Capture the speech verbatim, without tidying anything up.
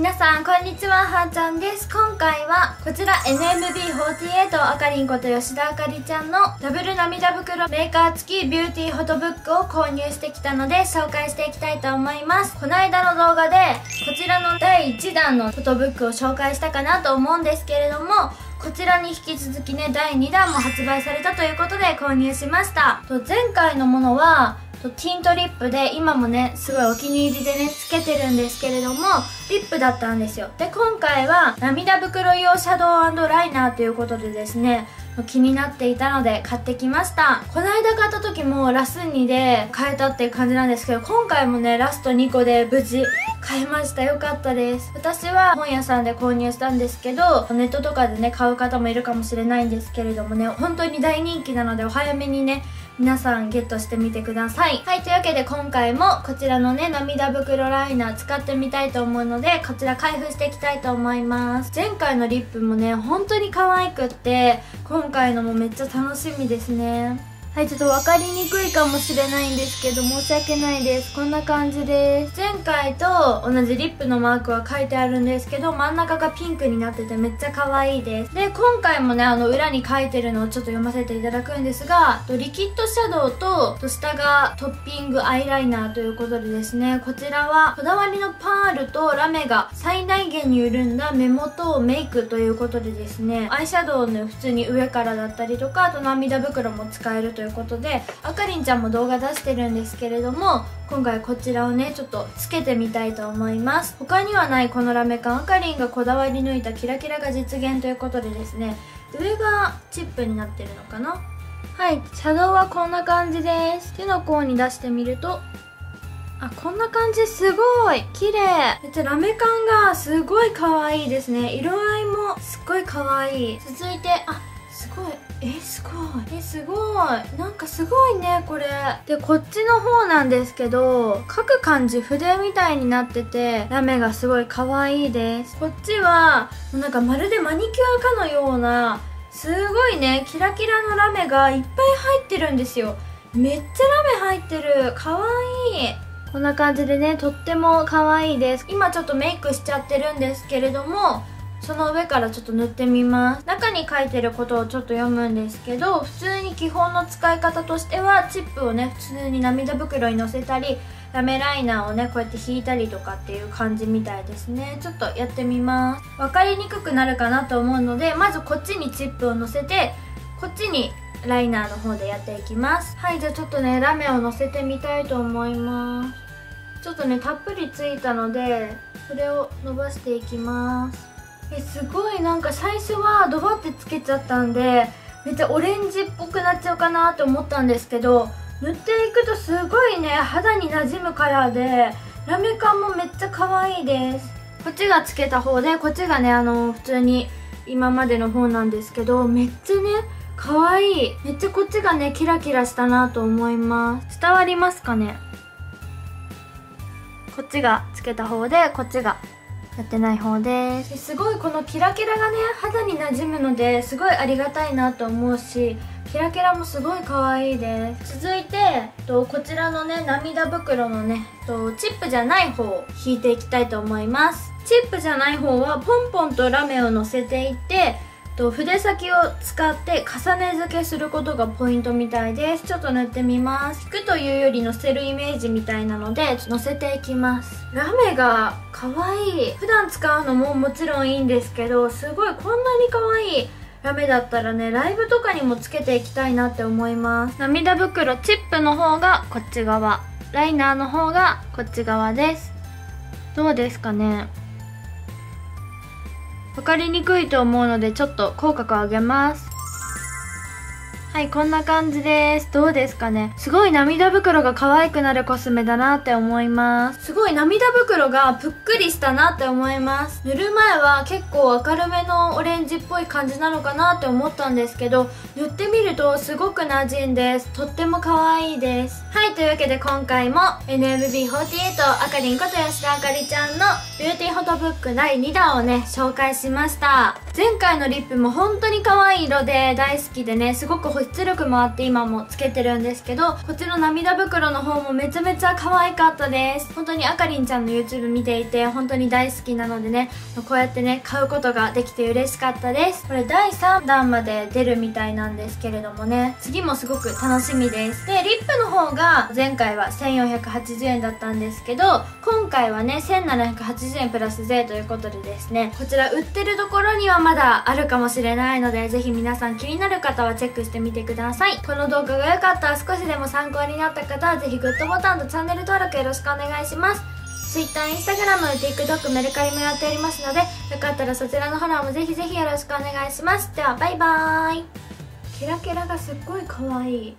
皆さんこんにちは、はーちゃんです。今回はこちら エヌエムビーフォーティーエイト あかりんこと吉田あかりちゃんのダブル涙袋メーカー付きビューティーフォトブックを購入してきたので紹介していきたいと思います。この間の動画でこちらのだいいちだんのフォトブックを紹介したかなと思うんですけれども、こちらに引き続きねだいにだんも発売されたということで購入しました。と前回のものはティントリップで今もねすごいお気に入りでねつけてるんですけれども、リップだったんですよ。で今回は涙袋用シャドウ&ライナーということでですね、気になっていたので買ってきました。この間買った時もラスにで買えたっていう感じなんですけど、今回もねラストにこで無事買えました。よかったです。私は本屋さんで購入したんですけど、ネットとかでね買う方もいるかもしれないんですけれどもね、本当に大人気なのでお早めにね皆さんゲットしてみてください。はい、というわけで今回もこちらのね涙袋ライナー使ってみたいと思うので、こちら開封していきたいと思います。前回のリップもね本当に可愛くって、今回のもめっちゃ楽しみですね。はい、ちょっと分かりにくいかもしれないんですけど申し訳ないです。こんな感じです。前回と同じリップのマークは書いてあるんですけど、真ん中がピンクになっててめっちゃ可愛いです。で今回もねあの裏に書いてるのをちょっと読ませていただくんですが、リキッドシャドウと下がトッピングアイライナーということでですね、こちらはこだわりのパールとラメが最大限に緩んだ目元をメイクということでですね、アイシャドウの普通に上からだったりとか、あと涙袋も使えるというということで、あかりんちゃんも動画出してるんですけれども、今回こちらをねちょっとつけてみたいと思います。他にはないこのラメ感、あかりんがこだわり抜いたキラキラが実現ということでですね、上がチップになってるのかな。はい、シャドウはこんな感じです。手の甲に出してみると、あ、こんな感じ。すごい綺麗。めっちゃラメ感がすごい可愛いですね。色合いもすっごい可愛い。続いて、あ、すごい、えすごいえすごいなんかすごいねこれで。こっちの方なんですけど、書く感じ筆みたいになっててラメがすごい可愛いです。こっちはなんかまるでマニキュアかのようなすごいねキラキラのラメがいっぱい入ってるんですよ。めっちゃラメ入ってる。可愛い。こんな感じでねとっても可愛いです。今ちょっとメイクしちゃってるんですけれども、その上からちょっと塗ってみます。中に書いてることをちょっと読むんですけど、普通に基本の使い方としてはチップをね普通に涙袋にのせたり、ラメライナーをねこうやって引いたりとかっていう感じみたいですね。ちょっとやってみます。分かりにくくなるかなと思うので、まずこっちにチップをのせて、こっちにライナーの方でやっていきます。はい、じゃあちょっとねラメをのせてみたいと思います。ちょっとねたっぷりついたのでそれを伸ばしていきます。えすごいなんか最初はドバってつけちゃったんでめっちゃオレンジっぽくなっちゃうかなって思ったんですけど、塗っていくとすごいね肌になじむカラーでラメ感もめっちゃ可愛いです。こっちがつけた方で、こっちがねあの普通に今までの方なんですけど、めっちゃね可愛い。めっちゃこっちがねキラキラしたなと思います。伝わりますかね。こっちがつけた方で、こっちがやってない方です。すごいこのキラキラがね肌に馴染むのですごいありがたいなと思うし、キラキラもすごい可愛いです。続いてとこちらのね涙袋のねとチップじゃない方を引いていきたいと思います。チップじゃない方はポンポンとラメをのせていって、と筆先を使って重ね付けすることがポイントみたいです。ちょっと塗ってみます。引くというよりのせるイメージみたいなのでのせていきます。ラメが可愛い。普段使うのももちろんいいんですけど、すごいこんなに可愛いラメだったらねライブとかにもつけていきたいなって思います。涙袋チップの方がこっち側、ライナーの方がこっち側です。どうですかね。分かりにくいと思うのでちょっと口角を上げます。はい、こんな感じです。どうですかね。すごい涙袋が可愛くなるコスメだなって思います。すごい涙袋がぷっくりしたなって思います。塗る前は結構明るめのオレンジっぽい感じなのかなって思ったんですけど、塗ってみるとすごく馴染んです。とっても可愛いです。はい、というわけで今回も エヌエムビーフォーティーエイト あかりんこと吉田あかりちゃんのビューティーフォトブックだいにだんをね紹介しました。前回のリップも本当に可愛い色で大好きでね、すごく欲保湿力もあって今もつけてるんですけど、こっちの涙袋の方もめちゃめちゃ可愛かったです。本当にあかりんちゃんの YouTube 見ていて本当に大好きなのでね、こうやってね買うことができて嬉しかったです。これだいさんだんまで出るみたいなんですけれどもね、次もすごく楽しみです。でリップの方が前回はせんよんひゃくはちじゅうえんだったんですけど、今回はねせんななひゃくはちじゅうえんプラス税ということでですね、こちら売ってるところにはまだあるかもしれないので、ぜひ皆さん気になる方はチェックしてみてください。この動画が良かったら、少しでも参考になった方はぜひグッドボタンとチャンネル登録よろしくお願いします。 Twitter、Instagram、TikTok、メルカリもやっておりますので、よかったらそちらのフォローもぜひぜひよろしくお願いします。ではバイバーイ。キラキラがすっごい可愛い。